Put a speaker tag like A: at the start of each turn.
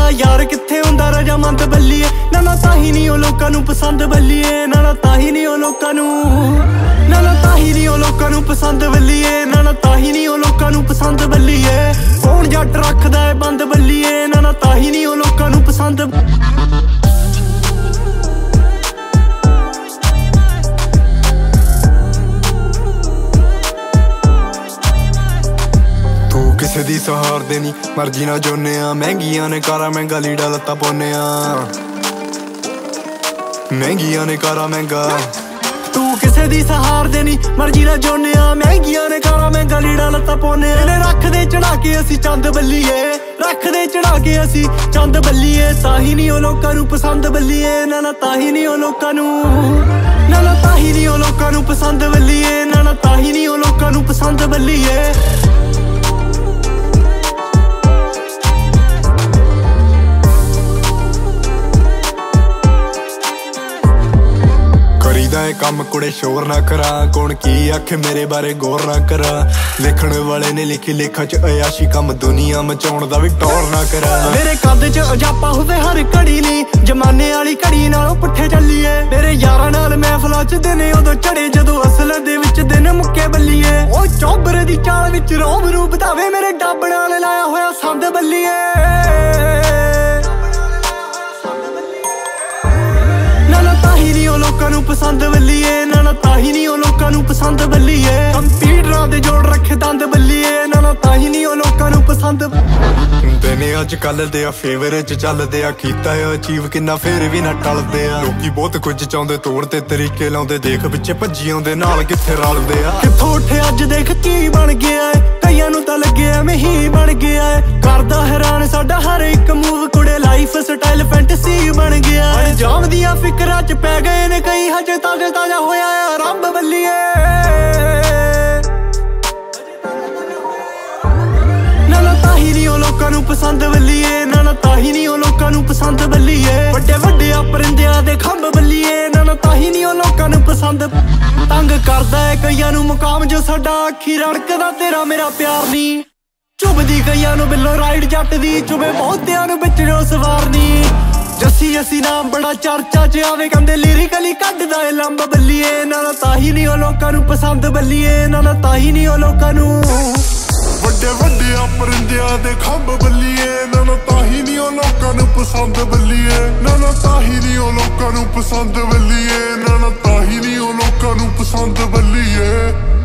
A: तेरा यार कित्थे हुंदा रजामंद बल्लीए ना ताही नहीं ओ लोकां नूं पसंद बल्लीए ना ताही नहीं ओ लोकां नूं ना ताही नहीं ओ लोकां नूं पसंद बल्लीए ना ताही नहीं ओ लोकां नूं पसंद बल्लीए फोन जट रखदा है बंद बल्लीए ना ताही नहीं ओ लोकां नूं पसंद किसे दी सहार देनी मर्जी ना जोने महंगियां ने कारा महंगा लीड़ा लत्ता पौने महंगियां ने कारा महंगा तू किसे दी सहार देनी मर्जी ना जोने महंगियां ने कारा महंगा लीड़ा लत्ता पौने रख दे चढ़ा के असी चंद बल्लीए रख दे चढ़ा के असी चंद बल्लीए ताही नहीं ओ लोकां नूं पसंद बल्लीए ना ताही नहीं ओ लोकां नूं ना ताही नहीं ओ लोकां नूं पसंद बल्लीए ना ताही नहीं ओ लोकां नूं पसंद बल्लीए कम कुड़े शोर ना करा कौन की आखे मेरे बारे गौर ना करा लिखण वाले ने लिखी लेखा च अयाशी कम दुनिया मचाउण दा भी टौर ना करा मेरे कद च अजापा होवे हर घड़ी नी जमाने वाली घड़ी नालों पुठे चलीए मेरे यारां नाल महफिलां च दिन उदों चढ़े जदों असल दे विच दिन मुक्के बल्लीए ओ चौबर दी चाल विच रोब रूप धावे मेरे डब नाल लाया होया संद बल्लीए ताही नहीं ओ लोकां नूं पसंद बल्लीए ना ताही नहीं ओ लोकां नूं पसंद बल्लीए कंप्यूटरां दे जोड़ रखे दंद बल्लीए ना ताही नहीं ओ लोकां नूं पसंद देने अज कल दे फेवर च चलदे कीता है अचीव किन्ना फेर भी ना टलदे लोकी बहुत कुछ चाहुंदे तोड़ ते तरीके लाउंदे देख पिछे भज्जी आउंदे नाल कित्थे रलदे कित्थों उठे अज देख की बन गया है कईयां नूं तां लग्गिया मैं ही बन गया है करदा हैरान साडा हर एक मूव कुड़े लाइफ स्टाइल फैंटेसी बन गया है जाम दियां फिकरां च पै गए ने कई हजे ताजा होया है रंब बल्लीए ना ताही नहीं ओ लोकां नूं पसंद बल्लीए ना ताही नहीं ओ लोकां नूं पसंद बल्लीए वड्डे वड्डे परिंदियां दे खंभ बल्लीए ना ताही नहीं ओ लोकां नूं पसंद तंग करदा है कईयां नूं मुकाम जो साडा अखी रड़कदा तेरा मेरा प्यार नी चुभदी कईयां नूं बिल्लो राइड जट दी चुभे बहुतियां नूं बिचड़ो सवारनी जस्सी जस्सी नाम बड़ा चर्चा च आवे कहंदे लिरिकली कड्डदा ए लंब बल्लीए ना ताही नहीं ओ लोकां नूं पसंद बल्लीए ना ताही नहीं ओ लोकां नूं वड्डे वड्डे परिंदियां दे खंभ बल्लीए ना ताही नहीं ओ लोकां नूं पसंद बल्लीए ना ताही नहीं ओ लोकां नूं पसंद बल्लीए ना ताही नहीं ओ लोकां नूं पसंद बल्लीए।